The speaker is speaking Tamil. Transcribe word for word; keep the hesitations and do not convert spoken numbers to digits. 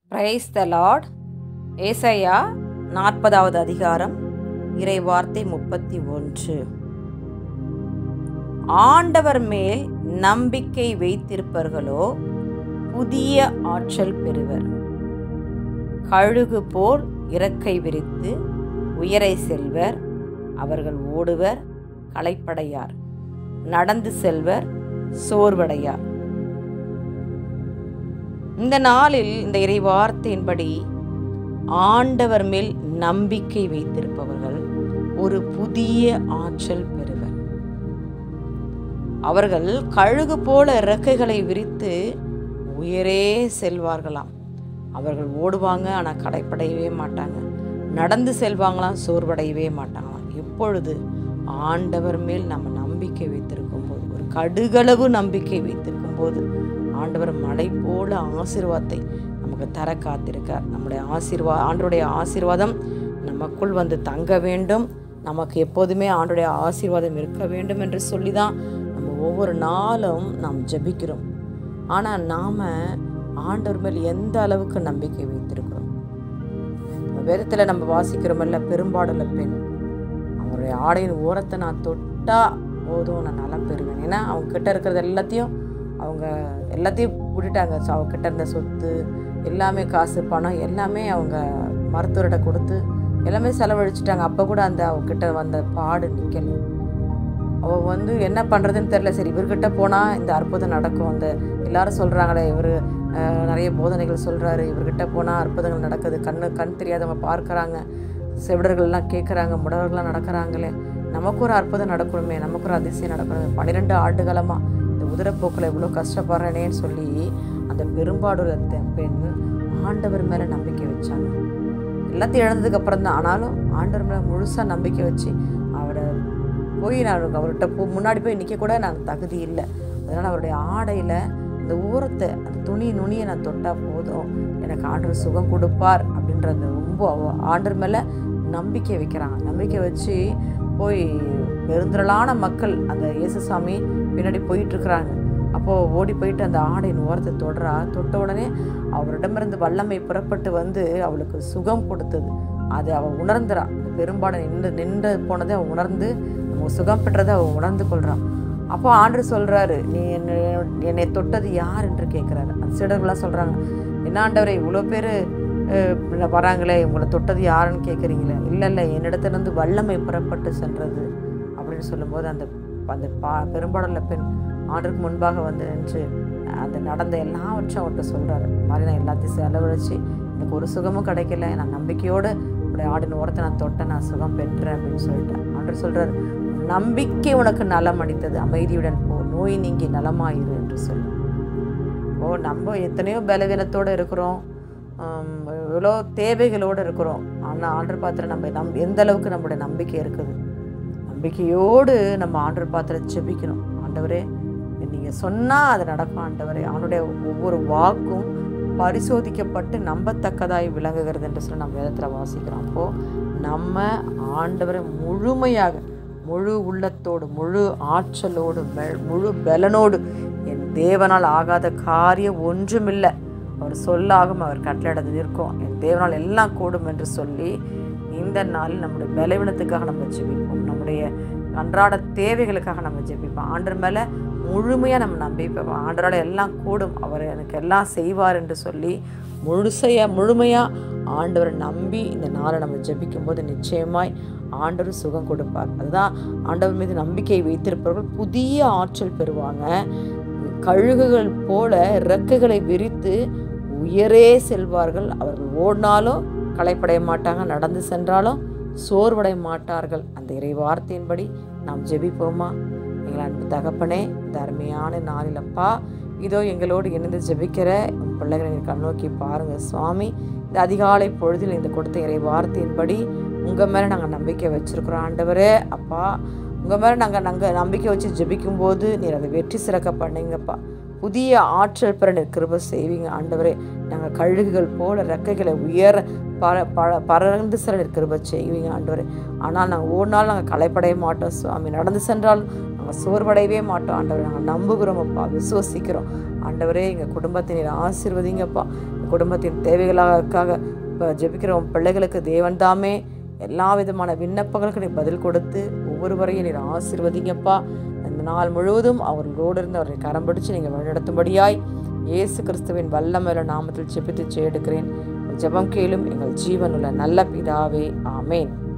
Praise the Lord. ஏசாயா நாற்பதாவது அதிகாரம், இறை வார்த்தை முப்பத்தி ஒன்று. ஆண்டவர் மேல் நம்பிக்கை வைத்திருப்பவர்களோ புதிய ஆற்றல் பெறுவர். கழுகு போல் இறக்கை விரித்து உயரை செல்வர். அவர்கள் ஓடுவர், களைப்படையார். நடந்து செல்வர், சோர்வடையார். இந்த நாளில் இந்த இறை வார்த்தையின்படி ஆண்டவர் மேல் நம்பிக்கை வைத்திருப்பவர்கள் ஒரு புதிய ஆற்றல் பெறுவர். அவர்கள் கழுகு போல இறக்கைகளை விரித்து உயரே செல்வார்களாம். அவர்கள் ஓடுவாங்க, ஆனால் களைப்படையவே மாட்டாங்க. நடந்து செல்வாங்களாம், சோர்வடையவே மாட்டாங்களாம். எப்பொழுது ஆண்டவர் மேல் நம்ம நம்பிக்கை வைத்திருக்கும் போது, ஒரு கடுகளவு நம்பிக்கை வைத்திருக்கும் போது, ஆண்டவர் மலை போல ஆசீர்வாதத்தை நமக்கு தர காத்திருக்கார். நம்முடைய ஆசீர்வா ஆண்டவருடைய ஆசீர்வாதம் நமக்குள் வந்து தங்க வேண்டும். நமக்கு எப்போதுமே ஆண்டவருடைய ஆசீர்வாதம் இருக்க வேண்டும் என்று சொல்லி தான் நம்ம ஒவ்வொரு நாளும் நாம் ஜெபிக்கிறோம். ஆனால் நாம் ஆண்டவர் மேல் எந்த அளவுக்கு நம்பிக்கை வைத்திருக்கிறோம்? வேதத்தில் நம்ம வாசிக்கிறோமல்ல, பெரும்பாடுள்ள பெண், அவருடைய ஆடையின் ஓரத்தை நான் தொட்டா போதும், நான் நலம் பெறுவேன். ஏன்னா அவங்க கிட்ட இருக்கிறது எல்லாத்தையும் அவங்க எல்லாத்தையும் விட்டுட்டாங்க. ஸோ அவங்கக்கிட்ட இருந்த சொத்து எல்லாமே, காசு பணம் எல்லாமே அவங்க மருத்துவர்கிட்ட கொடுத்து எல்லாமே செலவழிச்சிட்டாங்க. அப்போ கூட அந்த அவங்கக்கிட்ட வந்த பாடு நிற்கலை. அவள் வந்து என்ன பண்ணுறதுன்னு தெரில. சரி, இவர்கிட்ட போனால் இந்த அற்புதம் நடக்கும். அந்த எல்லாரும் சொல்கிறாங்களே, இவர் நிறைய போதனைகள் சொல்கிறாரு, இவர்கிட்ட போனால் அற்புதங்கள் நடக்குது, கண்ணு கண் தெரியாதவங்க பார்க்குறாங்க, செவிடர்கள்லாம் கேட்குறாங்க, முடவர்கள்லாம் நடக்கிறாங்களே, நமக்கு ஒரு அற்புதம் நடக்கணுமே, நமக்கு ஒரு அதிசயம் நடக்கணுமே. பன்னிரெண்டு ஆண்டுகாலமாக இந்த உதிரப்போக்கில் எவ்வளோ கஷ்டப்படுறேனேன்னு சொல்லி அந்த பெரும்பாடுள்ள பெண் ஆண்டவர் மேலே நம்பிக்கை வச்சாங்க. எல்லாத்தையும் இழந்ததுக்கு அப்புறம் தான், ஆனாலும் ஆண்டவர் மேலே முழுசாக நம்பிக்கை வச்சு அவரை போய் நான் அவர்கிட்ட போ முன்னாடி போய் நிற்க கூட நான் தகுதி இல்லை. அதனால் அவருடைய ஆடையில் அந்த ஓரத்தை, அந்த துணி நுனியை நான் தொட்டால் போதும், எனக்கு ஆண்டவர் சுகம் கொடுப்பார் அப்படின்றது ரொம்ப ஆண்டவர் மேலே நம்பிக்கை வைக்கிறாங்க. நம்பிக்கை வச்சு போய் பெருந்திரளான மக்கள் அந்த இயேசுசாமி பின்னாடி போயிட்டுருக்குறாங்க. அப்போது ஓடி போயிட்டு அந்த ஆடையின் ஓரத்தை தொடுறா. தொட்ட உடனே அவரிடமிருந்து வல்லமை புறப்பட்டு வந்து அவளுக்கு சுகம் கொடுத்தது. அதை அவள் உணர்ந்துறா. பெரும்பாலும் நின்று நின்று போனதை அவள் உணர்ந்து, நம்ம சுகம் பெற்றதை அவள் உணர்ந்து கொள்கிறான். அப்போ ஆண்டவர் சொல்கிறாரு, நீ என்னை என்னை தொட்டது யார் என்று கேட்குறாரு. அந்த சீடர்கள்லாம் சொல்கிறாங்க, என்ன ஆண்டவரே, இவ்வளோ பேர் வராங்களே, உங்களை தொட்டது யாருன்னு கேட்குறீங்களே? இல்லை இல்லை, என்னிடத்துலேருந்து வல்லமை புறப்பட்டு சென்றது அப்படின்னு சொல்லும்போது அந்த அந்த பா பெரும்பாலுள்ள பெண் ஆண்டருக்கு முன்பாக வந்து நின்று அந்த நடந்த எல்லாவற்றையும் அவர்கிட்ட சொல்கிறாரு. இந்த மாதிரி நான் எல்லாத்தையும் செலவழித்து எனக்கு ஒரு சுகமும் கிடைக்கல, நான் நம்பிக்கையோடு உடைய ஆடின் ஓரத்தை நான் தொட்டேன், நான் சுகம் பெற்றேன் அப்படின்னு சொல்லிட்டேன். ஆண்டவர் சொல்கிறார், நம்பிக்கை உனக்கு நலம் அளித்தது, அமைதியுடன் போ, நோய் நீங்கி நலமாயிரு என்று சொல்லி. ஓ, நம்ம எத்தனையோ பலவீனத்தோடு இருக்கிறோம், எவ்வளோ தேவைகளோடு இருக்கிறோம். ஆனால் ஆண்டவர் பாத்திரம் நம்ம நம் எந்த அளவுக்கு நம்மளுடைய நம்பிக்கை இருக்குது? நம்பிக்கையோடு நம்ம ஆண்டவர் பாத்திரம் ஜெபிக்கணும். ஆண்டவரே, நீங்கள் சொன்னால் அது நடக்கும். ஆண்டவரே, அவனுடைய ஒவ்வொரு வாக்கும் பரிசோதிக்கப்பட்டு நம்பத்தக்கதாய் விளங்குகிறது என்று சொல்லி நம்ம வேதத்தில் வாசிக்கிறோம். அப்போது நம்ம ஆண்டவரை முழுமையாக, முழு உள்ளத்தோடு, முழு ஆற்றலோடு, முழு பலனோடு, என் தேவனால் ஆகாத காரியம் ஒன்றுமில்லை, அவர் சொல்லாகும், அவர் கட்டளையிடது இருக்கும், என் தேவனால் எல்லாம் கூடும் என்று சொல்லி இந்த நாளில் நம்முடைய பலவீனத்துக்காக நம்ம ஜெபிப்போம். நம்முடைய அன்றாட தேவைகளுக்காக நம்ம ஜெபிப்போம். ஆண்டவர் மேலே முழுமையாக நம்ம நம்பிப்போம். ஆண்டவரால் எல்லாம் கூடும், அவர் எனக்கு எல்லாம் செய்வார் என்று சொல்லி முழுசையாக முழுமையாக ஆண்டவரை நம்பி இந்த நாளை நம்ம ஜெபிக்கும் போது நிச்சயமாய் ஆண்டவர் சுகம் கொடுப்பார். அதுதான் ஆண்டவர் மீது நம்பிக்கை வைத்திருப்பவர்கள் புதிய ஆற்றல் பெறுவாங்க. கழுகுகள் போல இறக்கைகளை விரித்து உயரே செல்வார்கள். அவர்கள் ஓடினாலும் களைப்படைய மாட்டாங்க, நடந்து சென்றாலும் சோர்வடைய மாட்டார்கள். அந்த இறை வார்த்தையின்படி நாம் ஜெபிப்போமா? எங்கள் அன்பு தகப்பனே, இந்த அருமையான நாளிலப்பா, இதோ எங்களோடு இணைந்து ஜெபிக்கிற உன் பிள்ளைகளை நீங்கள் கண்ணோக்கி பாருங்கள் சுவாமி. இந்த அதிகாலை பொழுதில் இந்த கொடுத்த இறை வார்த்தையின்படி உங்கள் மேலே நாங்கள் நம்பிக்கை வச்சுருக்குறோம். ஆண்டவரே அப்பா, உங்கள் மேலே நாங்கள் நாங்கள் நம்பிக்கை வச்சு ஜெபிக்கும்போது நீர் அதை வெற்றி சிறக்க பண்ணீங்கப்பா. புதிய ஆற்றல் பெற நீர் கிருபை செய்வீங்க ஆண்டவரே. நாங்கள் கழுகுகள் போல ரெக்கைகளை உயர பற பற பறந்து செல்ல நீர் கிருபை செய்வீங்க ஆண்டவரே. ஆனால் நாங்கள் ஓடினாலும் நாங்கள் களைப்படைய மாட்டோம் சுவாமி. நடந்து சென்றாலும் நாங்கள் சோர்வடையவே மாட்டோம் ஆண்டவரே. நாங்கள் நம்புகிறோம் அப்பா, விசுவசிக்கிறோம் ஆண்டவரே. எங்கள் குடும்பத்தை நீர் ஆசீர்வதிங்கப்பா. எங்கள் குடும்பத்தின் தேவைகளுக்காக இப்போ ஜெபிக்கிறோம் பிள்ளைகளுக்கு தேவன் தாமே எல்லா விதமான விண்ணப்பங்களுக்கு நீர் பதில் கொடுத்து ஒவ்வொருவரையும் நீர் ஆசீர்வதிங்கப்பா. இந்த நாள் முழுவதும் அவர்களோடு இருந்து அவரை கரம் பிடிச்சு நீங்கள் வழிநடத்தும்படியாய் இயேசு கிறிஸ்துவின் வல்லமையுள்ள நாமத்தில் ஜெபித்து ஜெயெடுக்கிறேன். ஜெபம் கேளும் எங்கள் ஜீவனுள்ள நல்ல பிதாவே, ஆமேன்.